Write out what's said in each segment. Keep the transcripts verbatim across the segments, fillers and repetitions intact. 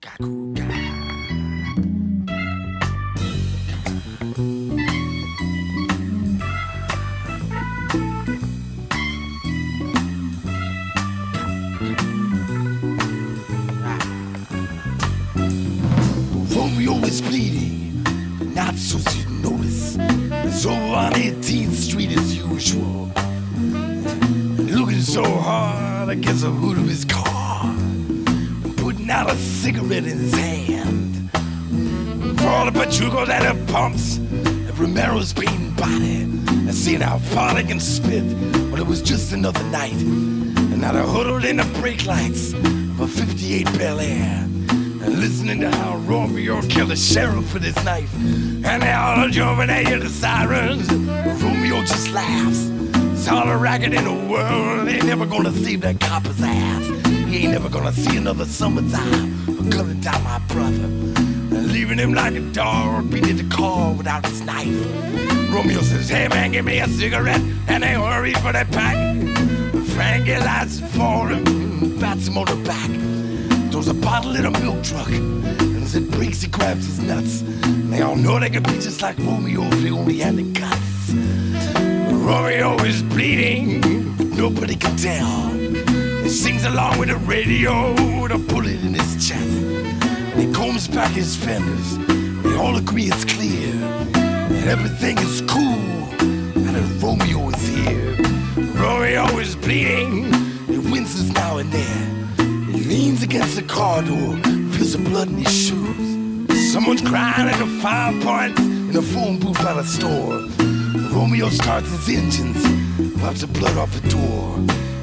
Romeo is bleeding, not so you notice. It's over on eighteenth Street as usual. Looking so hard against the hood of his car, putting out a cigarette in his hand. For all the pachuco that it pumps, and Romero's beaten body, and seeing how far they can spit. Well, it was just another night, and now they're huddled in the brake lights of a fifty-eight Bel Air, and listening to how Romeo killed the sheriff with his knife. And they all jumping at you, the sirens. Romeo just laughs. It's all the racket in the world. They ain't never gonna save that copper's ass. He ain't never gonna see another summertime for cutting down my brother and leaving him like a dog beating the car without his knife. Romeo says, hey man, give me a cigarette, and they hurry for that pack. Frankie lights it for him, bats him on the back. Throws a bottle in a milk truck, and as it breaks, he grabs his nuts. And they all know they could be just like Romeo if they only had the guts. Romeo is bleeding, but nobody can tell. He sings along with the radio with a bullet in his chest. And he combs back his fenders. They all agree it's clear that everything is cool, and that Romeo is here. Romeo is bleeding, he winces now and then. He leans against the car door, feels the blood in his shoes. Someone's crying at the Five Points in a phone booth by the store. Romeo starts his engines, wipes the blood off the door.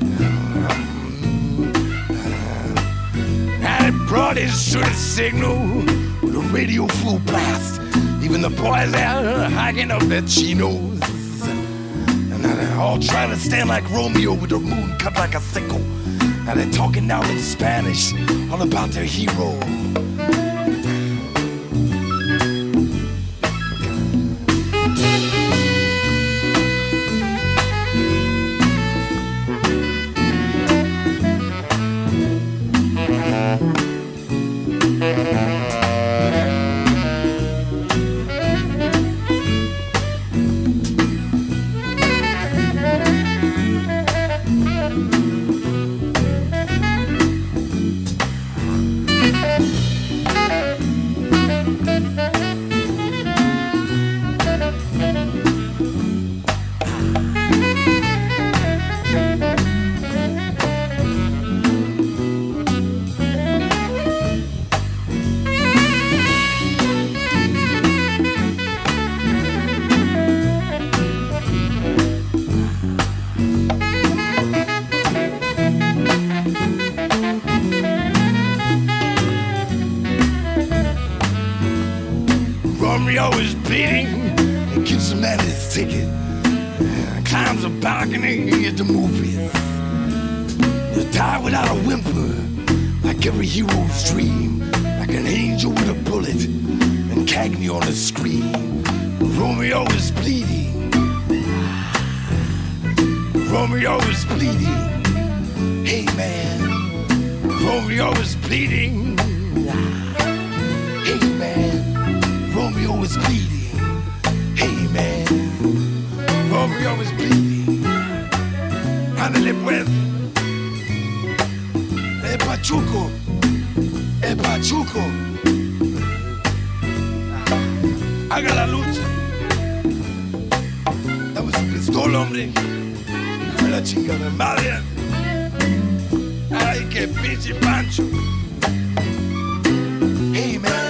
And it brought his to the signal with a radio full blast. Even the boys there hiking up their chinos. And now they're all trying to stand like Romeo with their moon cut like a sickle. And they're talking now in Spanish, all about their hero. Romeo is bleeding, and gives the man his ticket. And climbs a balcony at the movies. You die without a whimper, like every hero's dream, like an angel with a bullet, and Cagney on the screen. Romeo is bleeding. Romeo is bleeding. Hey man, Romeo is bleeding. Hey man. Romeo is bleeding. Hey man, Romeo is bleeding. Ándale pues. El pachuco, el pachuco. Haga la lucha. Dame su pistola, hombre. Dame la chingada madre. Ay, qué pinche Pancho. Hey man.